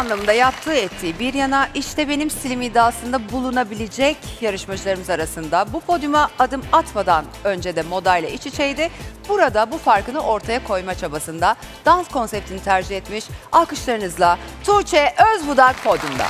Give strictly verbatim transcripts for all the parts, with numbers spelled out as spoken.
anlamında yaptığı ettiği bir yana işte benim stilim iddiasında bulunabilecek yarışmacılarımız arasında bu podyuma adım atmadan önce de modayla iç içeydi. Burada bu farkını ortaya koyma çabasında dans konseptini tercih etmiş. Alkışlarınızla Tuğçe Özbudak podyumda.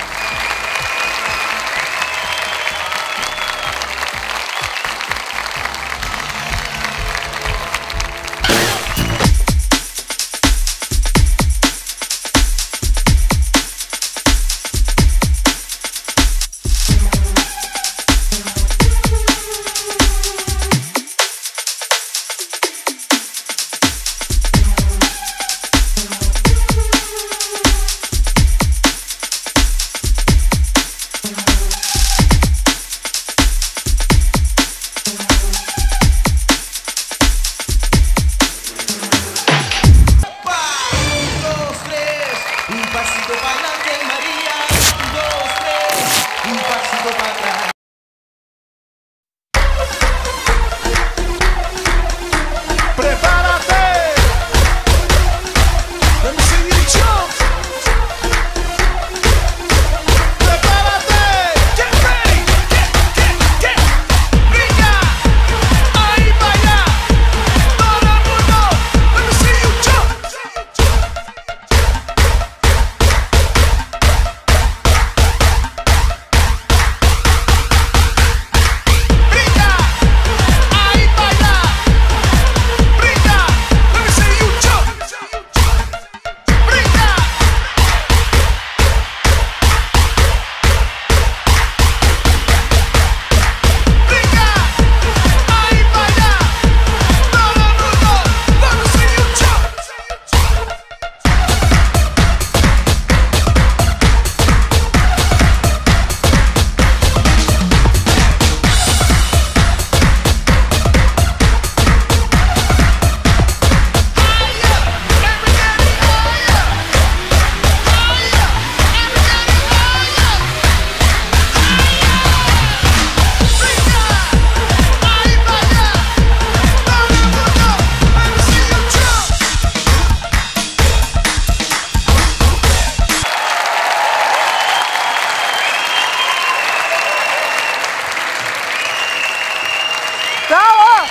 Bravo!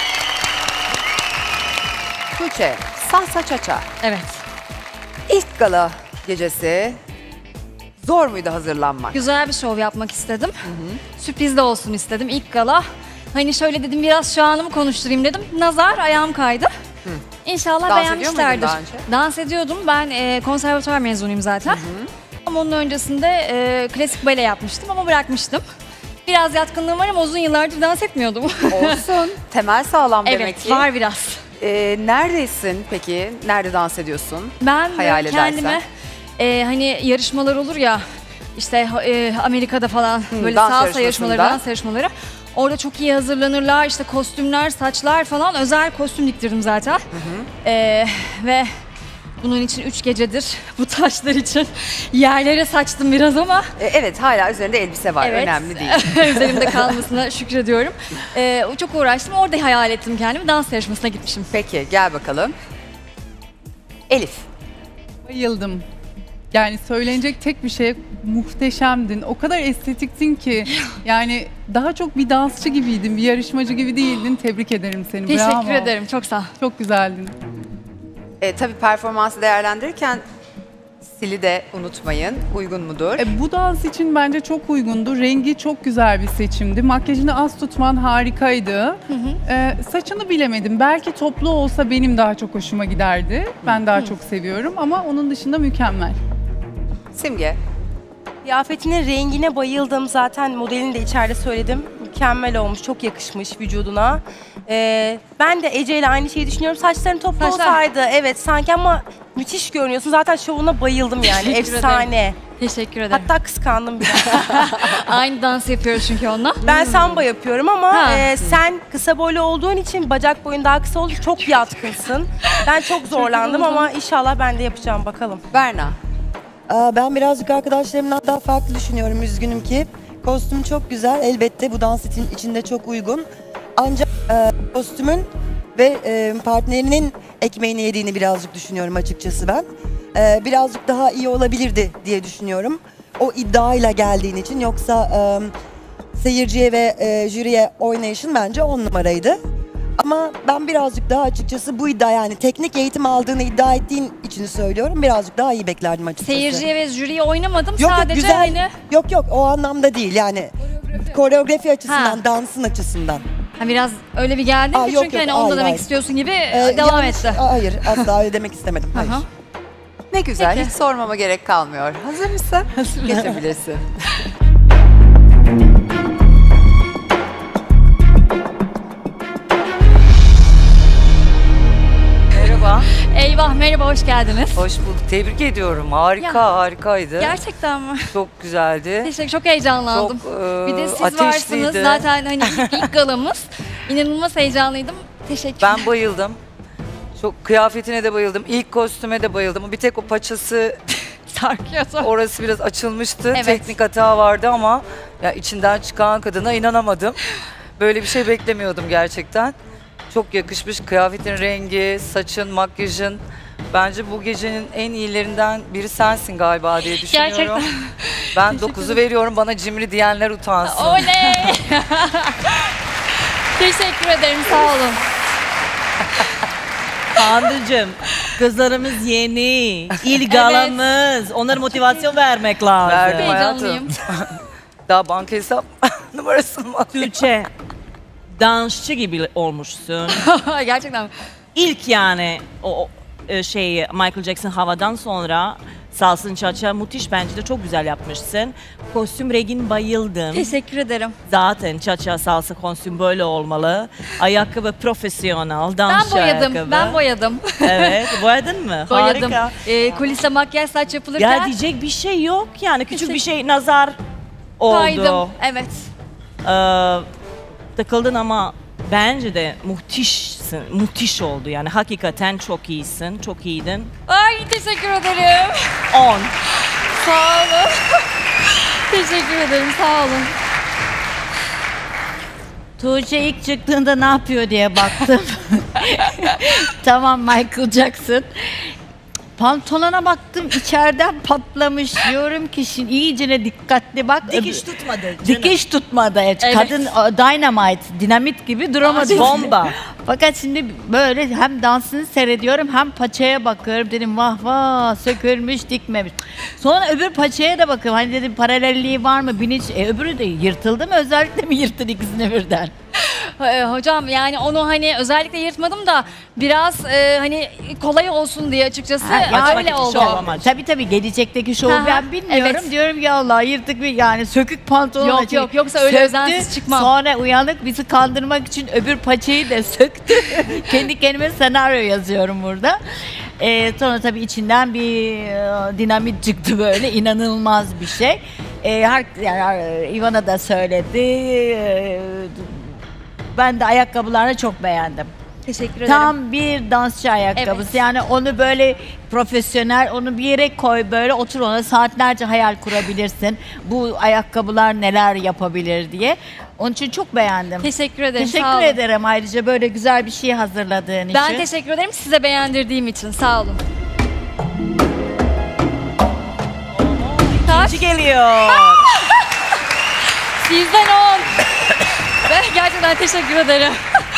Tuğçe, Salsa Cha-Cha. Evet. İlk gala gecesi zor muydu hazırlanmak? Güzel bir şov yapmak istedim. Hı hı. Sürpriz de olsun istedim ilk gala. Hani şöyle dedim biraz şu anımı konuşturayım dedim. Nazar ayağım kaydı. Hı. İnşallah Dans beğenmişlerdir. Dans ediyor muydun Dans ediyordum. Ben e, konservatuvar mezunuyum zaten. Hı hı. Ama onun öncesinde e, klasik bale yapmıştım ama bırakmıştım. Biraz yatkınlığım var ama uzun yıllardır dans etmiyordum. Olsun. Temel sağlam evet, demek ki. Evet, var biraz. Ee, neredesin peki? Nerede dans ediyorsun? Ben Hayal kendime e, hani yarışmalar olur ya işte e, Amerika'da falan hmm, böyle salsa yarışmaları, dans yarışmaları. Orada çok iyi hazırlanırlar işte kostümler, saçlar falan özel kostüm diktirdim zaten. Hı hı. E, ve bunun için üç gecedir bu taşlar için yerlere saçtım biraz ama. E, evet hala üzerinde elbise var, evet. Önemli değil. Üzerimde kalmasına şükrediyorum. E, çok uğraştım orada hayal ettim kendimi dans yarışmasına gitmişim. Peki gel bakalım. Elif. Bayıldım. Yani söylenecek tek bir şey, muhteşemdin. O kadar estetiktin ki yani daha çok bir dansçı gibiydin, bir yarışmacı gibi değildin. Tebrik ederim seni. Teşekkür Bravo. ederim, çok sağ ol. Çok güzeldin. E, tabii performansı değerlendirirken stili de unutmayın. Uygun mudur? E, bu dans için bence çok uygundu. Rengi çok güzel bir seçimdi. Makyajını az tutman harikaydı. Hı hı. E, saçını bilemedim. Belki toplu olsa benim daha çok hoşuma giderdi. Ben daha hı. çok seviyorum ama onun dışında mükemmel. Simge. Kıyafetinin rengine bayıldım. Zaten modelini de içeride söyledim. Mükemmel olmuş, çok yakışmış vücuduna. Ee, ben de Ece ile aynı şeyi düşünüyorum. Saçların toplu Saçlar. olsaydı, evet sanki ama müthiş görünüyorsun. Zaten şovuna bayıldım yani, efsane. Ederim. Teşekkür ederim. Hatta kıskandım biraz. Aynı dans yapıyoruz çünkü onunla. Ben samba yapıyorum ama e, sen kısa boylu olduğun için, bacak boyun daha kısa olduğu için çok yatkınsın. Ben çok zorlandım çok ama inşallah ben de yapacağım, bakalım. Berna. Ben birazcık arkadaşlarımdan daha farklı düşünüyorum, üzgünüm ki. Kostüm çok güzel, elbette bu dans için içinde çok uygun. Ancak e, kostümün ve e, partnerinin ekmeğini yediğini birazcık düşünüyorum açıkçası ben. e, birazcık daha iyi olabilirdi diye düşünüyorum. O iddiayla geldiğin için, yoksa e, seyirciye ve e, jüriye oynayışın bence on numaraydı. Ama ben birazcık daha açıkçası bu iddia, yani teknik eğitim aldığını iddia ettiğin için söylüyorum, birazcık daha iyi beklerdim açıkçası. Seyirciye ve jüriye oynamadım. Yok, yok, Sadece güzel. hani Yok yok, o anlamda değil yani. Koreografi açısından, Ha. dansın açısından. ha, biraz öyle bir geldi Aa, ki yok, çünkü yok, hani onu da hayır, demek hayır. istiyorsun gibi Ee, devam yanlış- etti. Aa, Hayır, asla öyle demek istemedim. Hayır. Aha. Ne güzel, Peki. hiç sormama gerek kalmıyor. Hazır mısın? Geçebilirsin. Merhaba, Eyvah, merhaba, hoş geldiniz. hoş bulduk. Tebrik ediyorum. Harika, Ya. harikaydı. Gerçekten mi? Çok güzeldi. Teşekkür, çok heyecanlandım. Çok e, Bir de siz ateşliydi. varsınız zaten hani ilk, ilk galamız. İnanılmaz heyecanlıydım. Teşekkür. Ben bayıldım. Çok kıyafetine de bayıldım. İlk kostüme de bayıldım. Bir tek o paçası, sarkıyordu. orası biraz açılmıştı. Evet. Teknik hata vardı ama ya içinden çıkan kadına inanamadım. Böyle bir şey beklemiyordum gerçekten. Çok yakışmış. Kıyafetin rengi, saçın, makyajın. Bence bu gecenin en iyilerinden biri sensin galiba diye düşünüyorum. Gerçekten. Ben dokuzu veriyorum. Bana cimri diyenler utansın. Oley! Teşekkür ederim, sağ olun. Handıcığım, kızlarımız yeni, ilk galamız. Onlara motivasyon vermek lazım. Verdim Heyecanlıyım. hayatım. Daha banka hesap numarasını mı alayım? Tuğçe, dansçı gibi olmuşsun. Gerçekten. İlk yani o o, e, şey Michael Jackson havadan sonra Salsın Çaça müthiş, bence de çok güzel yapmışsın. Kostüm rengin bayıldım. Teşekkür ederim. Zaten Çaça salsa kostüm böyle olmalı. Ayakkabı profesyonel, Ben dansçı boyadım, ayakkabı. ben boyadım. Evet, boyadın mı? Boyadım. Harika. Ee, kuliste makyaj saç yapılırken Ya diyecek bir şey yok yani, küçük Teşekkür- bir şey nazar oldu. kaydım. Evet. Ee, takıldın ama bence de muhtişsin, muhtiş oldu yani, hakikaten çok iyisin, çok iyiydin. Ay, teşekkür ederim. on. Sağ olun. Teşekkür ederim, sağ olun. Tuğçe ilk çıktığında ne yapıyor diye baktım. Tamam, Michael Jackson. Pantolona baktım, içeriden patlamış. Diyorum ki şimdi iyicene dikkatli bak. Dikiş tutmadı canım. Dikiş tutmadı. Evet. Kadın o, dynamite, dinamit gibi duramadı. Bomba. Fakat şimdi böyle hem dansını seyrediyorum hem paçaya bakıyorum. Dedim vah vah, sökülmüş dikmemiş. Sonra öbür paçaya da bakıyorum. Hani dedim paralelliği var mı? Biniş, e, öbürü de yırtıldı mı? Özellikle mi yırttın ikisini birden? Ee, Hocam yani onu hani özellikle yırtmadım da biraz e, hani kolay olsun diye açıkçası Ha, ya öyle için oldu. şov ama. Tabii tabii, gelecekteki şovu Hı hı, ben bilmiyorum. evet. Diyorum ya Allah, yırtık bir yani sökük pantolon Yok, açık. yok, yoksa öyle Söktü, özensiz çıkmam. Sonra uyanık bizi kandırmak için öbür paçayı da söktü. Kendi kendime senaryo yazıyorum burada. Ee, sonra tabii içinden bir e, dinamit çıktı, böyle inanılmaz bir şey. Ee, her, yani, e, Ivana da söyledi. Ee, ben de ayakkabılarını çok beğendim. Teşekkür ederim. Tam bir dansçı ayakkabısı. Evet. Yani onu böyle profesyonel, onu bir yere koy, böyle otur, ona saatlerce hayal kurabilirsin. Bu ayakkabılar neler yapabilir diye. Onun için çok beğendim. Teşekkür ederim. sağ Teşekkür olun. ederim ayrıca böyle güzel bir şey hazırladığın için. Ben teşekkür ederim size beğendirdiğim için. Sağ olun. Kaç? İkinci geliyor. Sizden on. Ben gerçekten teşekkür ederim.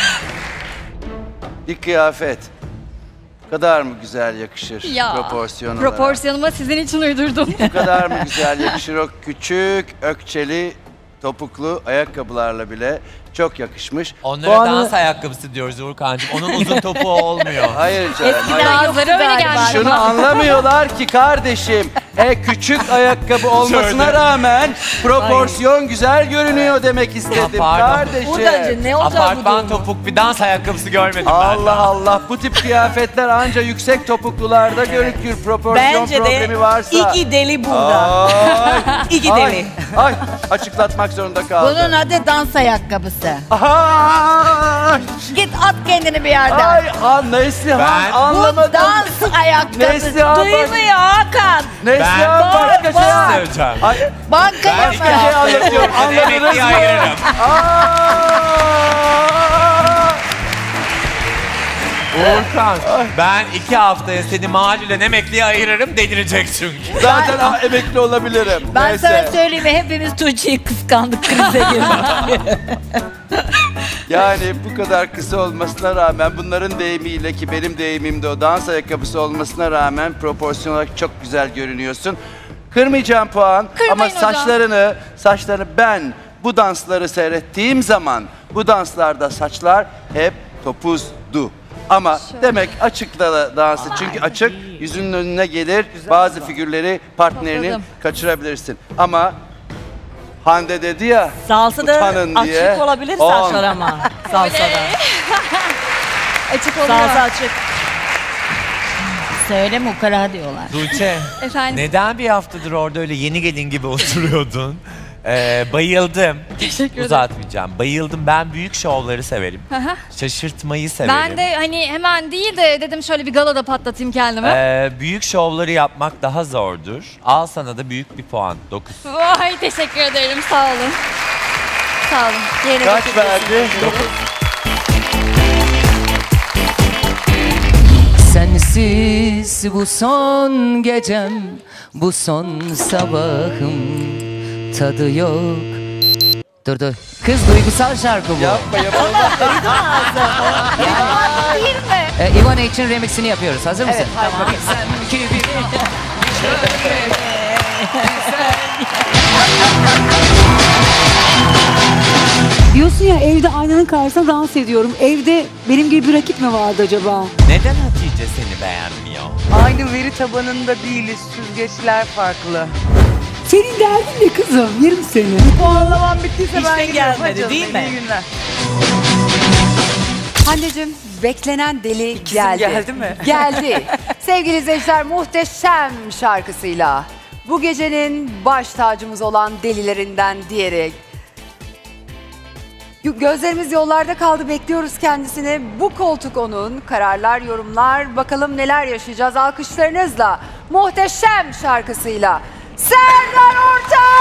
Bir kıyafet. Bu kadar mı güzel yakışır Ya, proporsiyon olarak? Proporsiyonumu sizin için uydurdum. Bu kadar mı güzel yakışır o küçük, ökçeli, topuklu ayakkabılarla bile çok yakışmış. Onlara Puanı- dans ayakkabısı diyoruz Uğurkancığım. Onun uzun topuğu olmuyor. Hayır canım, hayır. Bazıları öyle gelmiş. Şunu anlamıyorlar ki kardeşim. E küçük ayakkabı olmasına Şöyle. rağmen proporsiyon güzel görünüyor demek istedim Ha, pardon. kardeşim. Buradan ne olacak bu Apartman durum? topuk bir dans ayakkabısı görmedim ben Allah daha. Allah, bu tip kıyafetler anca yüksek topuklularda görükür, proporsiyon Bence de problemi varsa. iki deli burada. Ay, İki ay, deli. Ay, açıklatmak zorunda kaldım. Bunun adı dans ayakkabısı. Ay, Git at kendini bir yerden. ay, ha, Neslihan Ben- Bu anlamadım. dans ayakkabısı. Neslihan bak, Duymuyor Hakan. Neslihan Ben- başka Bir şey. şey söyleyeceğim. Ay, Bankaya başka mı? şey anlatıyorum, anladınız Emekliye mı? ayırırım. Aa! Uğurkan, ben iki haftaya seni mahallen emekliye ayırırım, delirecek çünkü. Zaten ah, emekli olabilirim. Ben Neyse. sana söyleyeyim mi? Hepimiz Tuğçe'yi kıskandık, krize girdik. Yani bu kadar kısa olmasına rağmen, bunların deyimiyle ki benim deyimim de o, dans ayakkabısı olmasına rağmen proporsiyon olarak çok güzel görünüyorsun. Kırmayacağım puan Kırmayın ama hocam. saçlarını, saçlarını ben bu dansları seyrettiğim zaman bu danslarda saçlar hep topuzdu. Ama demek açıkta da dansı, çünkü açık yüzünün önüne gelir, bazı figürleri, partnerini Topladım. kaçırabilirsin. Ama Hande dedi ya, Salsa da utanın diye. açık olabilir on. saçlar ama. Salsa da. Açık oluyor. Salsa açık. Söyle mukara diyorlar. Tuğçe, Efendim. neden bir haftadır orada öyle yeni gelin gibi oturuyordun? Ee, bayıldım. Teşekkür ederim. Uzatmayacağım. Bayıldım. Ben büyük şovları severim. Hı hı. Şaşırtmayı severim. Ben de hani hemen değil de dedim şöyle bir galada patlatayım kendimi. Ee, büyük şovları yapmak daha zordur. Al sana da büyük bir puan. dokuz. Vay teşekkür ederim sağ olun. Sağ olun. Yerine Kaç bakın. verdi? Sensiz bu son gecem, bu son sabahım, tadı yok. Dur dur. Kız duygusal şarkı bu. Yapma yapalım. Değil mi? Ee, Ivana için remixini yapıyoruz. Hazır mısın? Evet, hadi bakayım. Sen gibi Diyorsun ya evde aynanın karşısında dans ediyorum. Evde benim gibi bir rakip mi vardı acaba? Neden Hatice seni beğenmiyor? Aynı veri tabanında değiliz. Süzgeçler farklı. Senin derdin ne kızım? Yerim seni. Puanlamam bittiyse ben İşte gidiyorum. gelmedi, Hadi canım, değil mi? İyi günler. Hande'cim beklenen deli geldi. geldi mi? Geldi. Sevgili izleyiciler, muhteşem şarkısıyla bu gecenin baş tacımız olan delilerinden diğeri. Gözlerimiz yollarda kaldı, bekliyoruz kendisini. Bu koltuk onun, kararlar, yorumlar. Bakalım neler yaşayacağız alkışlarınızla. Muhteşem şarkısıyla Serdar Ortaç!